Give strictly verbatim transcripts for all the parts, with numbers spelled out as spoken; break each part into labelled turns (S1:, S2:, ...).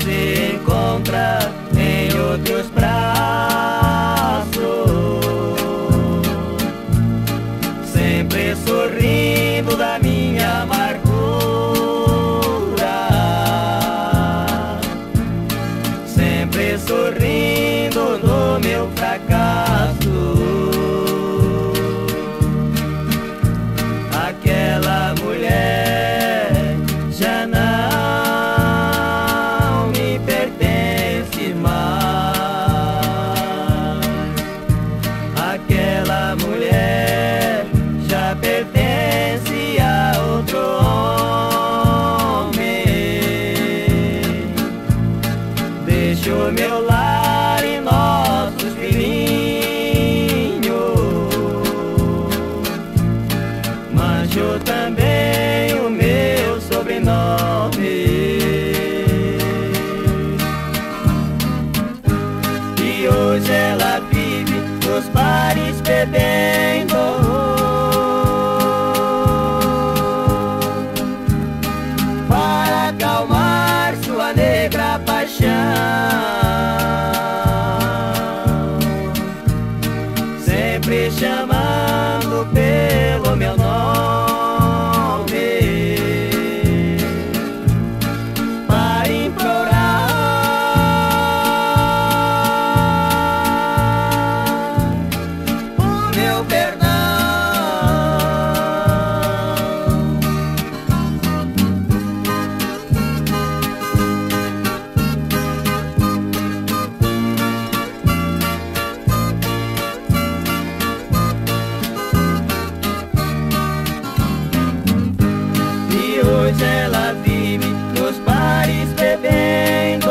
S1: se encontra em outros braços, sempre sorrindo da minha amargura, sempre sorrindo do meu fracasso. Aquela mulher já não me pertence mais. Aquela mulher já pertence a outro homem. Deixo meu lar e nossos filhinhos, mancho também o meu sobrenome. E hoje ela vive nos bares bebendo, para acalmar sua negra paixão, sempre chamando pelo meu nome, para implorar o meu perdão. Hoje ela vive nos bares bebendo,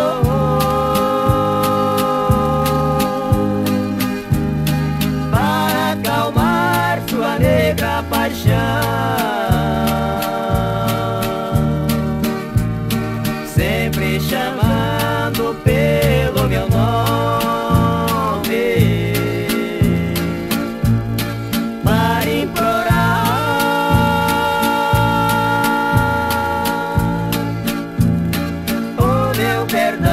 S1: para acalmar sua negra paixão, sempre chamando pelo meu nome, para implorar perdão.